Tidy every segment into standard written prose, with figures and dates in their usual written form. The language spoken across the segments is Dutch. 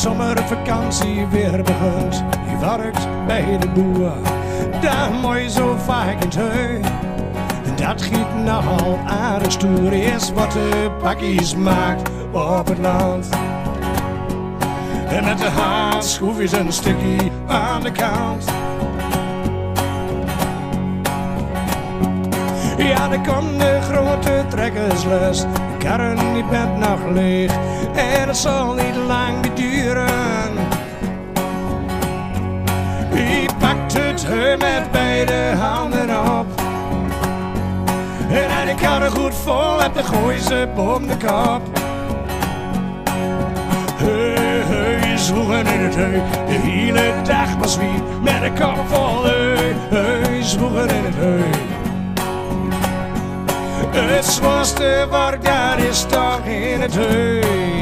zomervakantie weer begint. Je werkt bij de boer, daar mooi zo vaak in het heu. Dat giet nogal aardig stoer, is wat de pakjes maakt op het land. En met de hand schroef je een stukje aan de kant. Ja, dan komt de grote trekkerslus, de karren die bent nog leeg en het zal niet lang meer duren. Hij pakt het heu met beide handen op en hij de karren goed vol hebt, dan gooi ze boven de kop. Heu, zwoegen in het heu, de hele dag maar zwiep met de kop vol heu, zwoegen in het heu. Het zwaarste werk, dat is toch in het heu.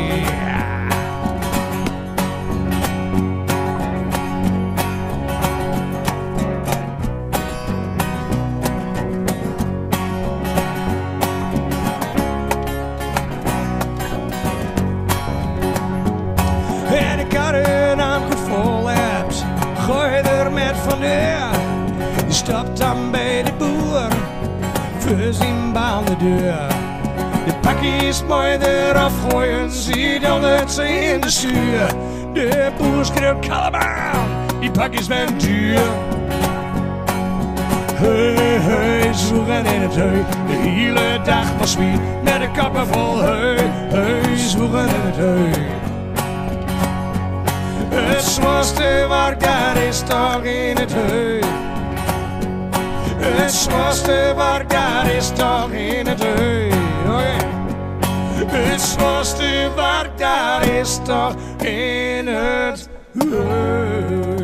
En de karren aan goed vol hebt, gooi er met van deur. Je stapt dan bij de boer, voor zijn baan de deur. De pakjes mooi eraf gooien, ziet al dat ze in de stuur. De boer schreeuwt kalabaan, die pakjes zijn duur. Heu, zwoegen in het heu, de hele dag maar zwiet met de kappen vol heu, zwoegen in het heu. Het zwaarste werk, dat is toch in het heu. Het zwaarste werk, dat is toch in het heu. Oh yeah. Het zwaarste werk, dat is toch in het heu.